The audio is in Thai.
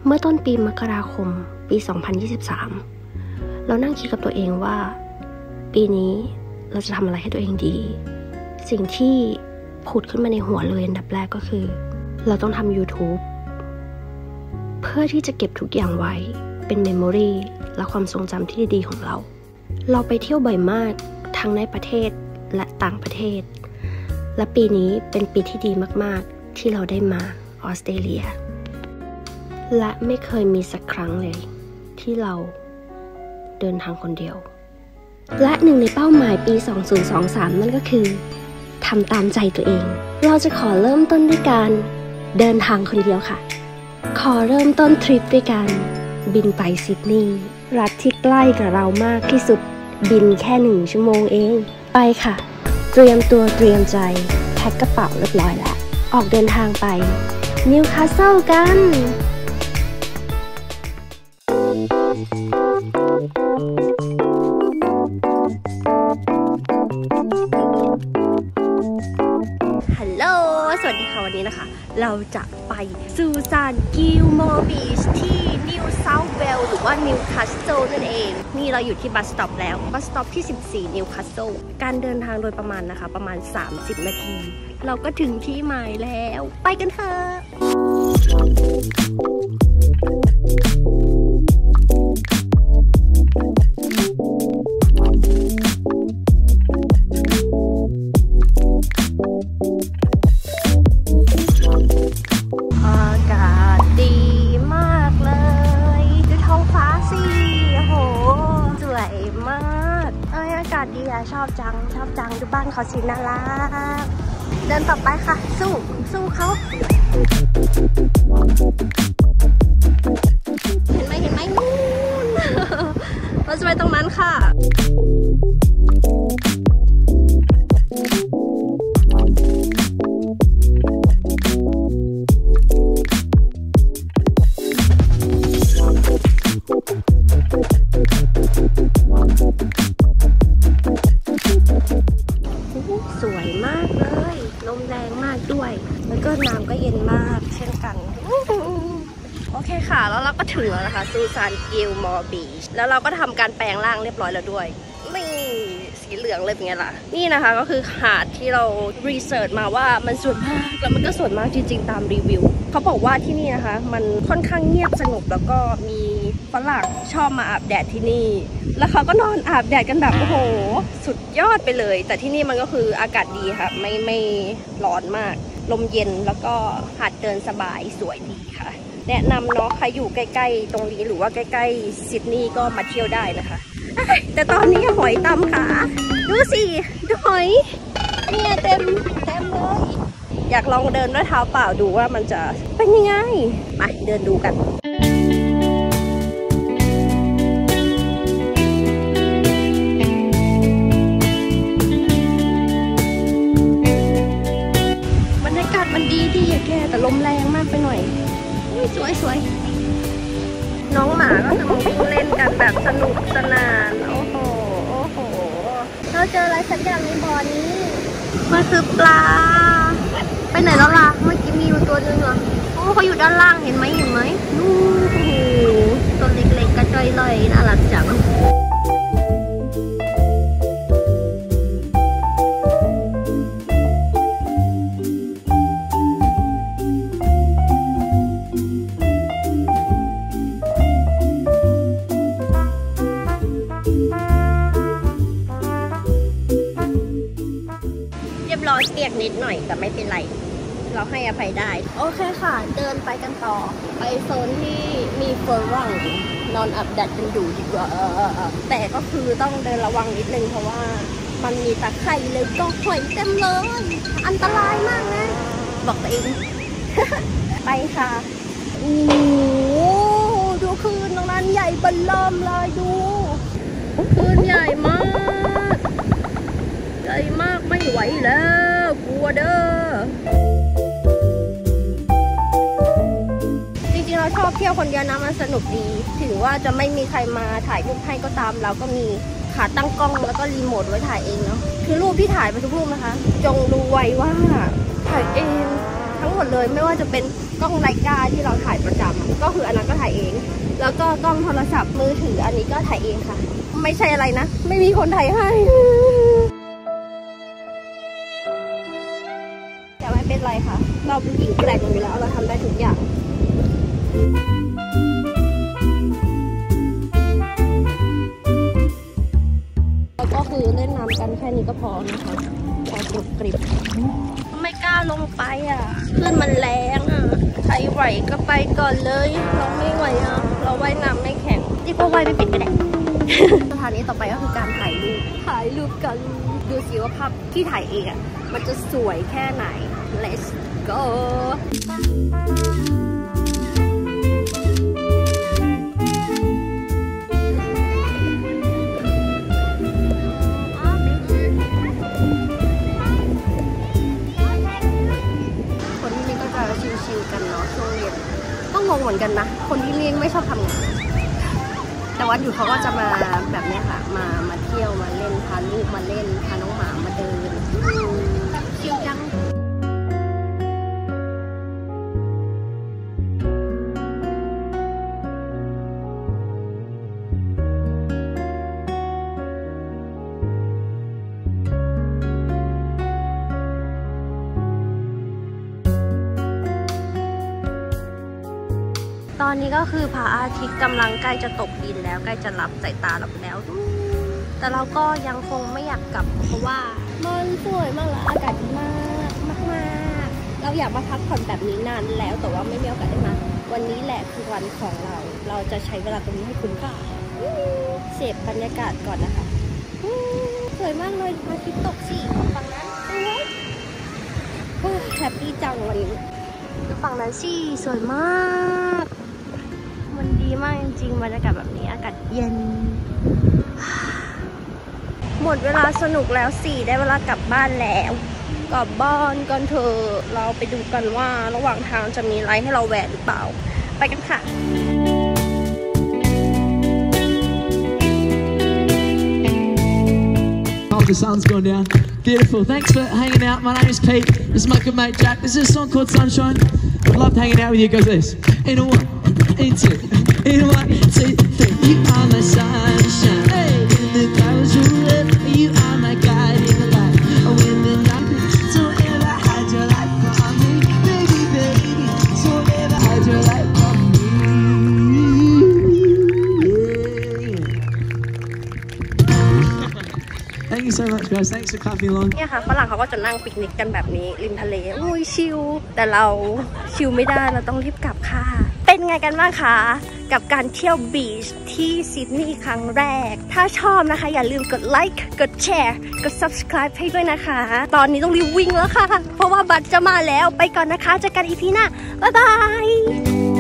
เมื่อต้นปีมกราคมปี 2023 เรานั่งคิดกับตัวเองว่าปีนี้เราจะทำอะไรให้ตัวเองดีสิ่งที่ผุดขึ้นมาในหัวเลยอันดับแรกก็คือเราต้องทำ YouTube เพื่อที่จะเก็บทุกอย่างไว้เป็นเมมโมรีและความทรงจำที่ดีๆของเราไปเที่ยวบ่อยมากทั้งในประเทศและต่างประเทศและปีนี้เป็นปีที่ดีมากๆที่เราได้มาออสเตรเลียและไม่เคยมีสักครั้งเลยที่เราเดินทางคนเดียวและหนึ่งในเป้าหมายปี 2023 นั่นก็คือทำตามใจตัวเองเราจะขอเริ่มต้นด้วยการเดินทางคนเดียวค่ะขอเริ่มต้นทริปด้วยการบินไปซิดนีย์รัฐที่ใกล้กับเรามากที่สุดบินแค่1 ชั่วโมงเองไปค่ะเตรียมตัวเตรียมใจแพ็คกระเป๋าเรียบร้อยแล้วออกเดินทางไปนิวคาสเซิลกันฮัลโหลสวัสดีค่ะวันนี้นะคะเราจะไปซูซานกิลมอร์บีชที่นิวเซาท์เวลส์หรือว่านิวคาสเซิลนั่นเองนี่เราอยู่ที่บัสสต็อปแล้วบัสสต็อปที่14นิวคาสเซิลการเดินทางโดยประมาณนะคะประมาณ30 นาทีเราก็ถึงที่หมายแล้วไปกันเถอะอากาศดีมากเลยดูท้องฟ้าสิโอ้โหสวยมากอากาศดีอะชอบจังดูบ้านเขาสิน่ารักเดินต่อไปค่ะสู้เขาเห็นไหมนู่น เราจะไปตรงนั้นค่ะสวยมากเลยลมแรงมากด้วยแล้วก็น้ำก็เย็นมากเช่นกันโอเคค่ะแล้วเราก็ถึงแล้วนะคะซูซานกิลมอร์บีชแล้วเราก็ทำการแปลงร่างเรียบร้อยแล้วด้วยนี่สีเหลืองเลยเป็นไงล่ะนี่นะคะก็คือหาดที่เรารีเสิร์ชมาว่ามันสวยมากแล้วมันก็สวยมากจริงๆตามรีวิวเขาบอกว่าที่นี่นะคะมันค่อนข้างเงียบสงบแล้วก็มีฝรั่งชอบมาอาบแดดที่นี่แล้วเขาก็นอนอาบแดดกันแบบโอ้โหสุดยอดไปเลยแต่ที่นี่มันก็คืออากาศดีค่ะไม่ร้อนมากลมเย็นแล้วก็หาดเดินสบายสวยดีค่ะแนะนำเนาะใครอยู่ใกล้ๆตรงนี้หรือว่าใกล้ๆซิดนีย์ก็มาเที่ยวได้นะคะแต่ตอนนี้หอยตำค่ะดูสิดูหอยเนี่ยเต็มเลยอยากลองเดินด้วยเท้าเปล่าดูว่ามันจะเป็นยังไงไปเดินดูกันบรรยากาศมันดีอะแกแต่ลมแรงมากไปหน่อยสวยน้องหมาก็จะมาวิ่งเล่นกันแบบสนุกสนานโอ้โหเราเจออะไรสักอย่างในบ่อนี้มันคือปลาไปไหนแล้วล่ะเมื่อกี้มีอยู่ตัวนึงอ่ะโอ้เขาอยู่ด้านล่างเห็นไหมนู่นตัวเล็กๆกระจ้อยเลยน่ารักจังร้อนเปียกนิดหน่อยแต่ไม่เป็นไรเราให้อภัยได้โอเคค่ะเดินไปกันต่อไปโซนที่มีฝรั่งนอนอาบแดดกันอยู่ดีกว่าแต่ก็คือต้องเดินระวังนิดนึงเพราะว่ามันมีตะไคร่เลยก็หอยเต็มเลยอันตรายมากนะบอกตัวเอง ไปค่ะโอ้ดูคลื่นตรงนั้นใหญ่เบิ่มเริ่มเลยดูคลื่นใหญ่มากไม่ไหวแล้วกลัวเด้อจริงๆเราชอบเที่ยวคนเดียวนะมันสนุกดีถึงว่าจะไม่มีใครมาถ่ายรูปให้ก็ตามเราก็มีขาตั้งกล้องแล้วก็รีโมทไว้ถ่ายเองเนาะคือรูปที่ถ่ายไปทุกรูปนะคะจงรู้ไว้ว่าถ่ายเองทั้งหมดเลยไม่ว่าจะเป็นกล้องไลกาที่เราถ่ายประจำก็คืออันนั้นก็ถ่ายแล้วก็กล้องโทรศัพท์มือถืออันนี้ก็ถ่ายเองค่ะไม่ใช่อะไรนะไม่มีคนถ่ายให้แต่ไม่เป็นไรค่ะเราเป็นหญิงแกร่งอยู่แล้วเราทำได้ทุกอย่างแล้วก็คือเล่นน้ำกันแค่นี้ก็พอนะคะพอกรุบกริบไม่กล้าลงไปอ่ะคลื่นมันแรงอ่ะใครไหวก็ไปก่อนเลยเราไม่ไหวอ่ะเราว่ายน้ำไม่แข็งดีกว่าว่ายไม่เป็นก็ได้ สถานีต่อไปก็คือการถ่ายรูปกันดูสิว่าภาพที่ถ่ายเองอ่ะมันจะสวยแค่ไหน let's goชิวๆกันเนาะช่วงเย็นก็งงเหมือนกันนะคนที่เลี้ยงไม่ชอบทำงานแต่วันอยู่เขาก็จะมาแบบนี้ค่ะมาเที่ยวมาเล่นพาลูกมาเล่นพาน้องหมามาเดินชิวจังตอนนี้ก็คือพระอาทิตย์กำลังใกล้จะตกดินแล้วใกล้จะรับสายตาเราแล้วแต่เราก็ยังคงไม่อยากกลับเพราะว่ามันสวยมากและอากาศดีมากเราอยากมาพักผ่อนแบบนี้นานแล้วแต่ว่าไม่มีโอกาสได้มาวันนี้แหละคือวันของเราจะใช้เวลาตรงนี้ให้คุ้มค่าเสพบรรยากาศก่อนนะคะสวยมากเลยพระอาทิตย์ตกสิฝั่งนั้นแฮปปี้จังวันนี้ดูฝั่งนั้นสิสวยมากมันดีมากจริงๆบรรยากาศแบบนี้อากาศเย็นหมดเวลาสนุกแล้วสิได้เวลากลับบ้านแล้วกลับบ้านกันเถอะเราไปดูกันว่าระหว่างทางจะมีอะไรให้เราแวะหรือเปล่าไปกันค่ะ The sun's gone down. Beautiful. Thanks for hanging out. My name is Pete. This is my good mate Jack. This is a song called Sunshine. I'd love hanging out with you. It goes this. In a one, in two, in a one, two, three. You are my sunshine. Hey, in the clouds you live. You are my guide in the light. When the night is so ever hide your light from me, baby, baby. So ever hide your light from me. Thank you so much, guys. Thanks for clapping along. เนี่ยค่ะฝรั่งเขาก็จะนั่งปิกนิกกันแบบนี้ริมทะเลอุ้ยชิลแต่เราชิลไม่ได้เราต้องรีบกลับค่ะเป็นไงกันบ้างคะกับการเที่ยวบีชที่ซิดนีย์ครั้งแรกถ้าชอบนะคะอย่าลืมกดไลค์กดแชร์กด subscribe ให้ด้วยนะคะตอนนี้ต้องรีบวิ่งแล้วค่ะเพราะว่าบัตรจะมาแล้วไปก่อนนะคะเจอกันอีพีหน้าบ๊ายบาย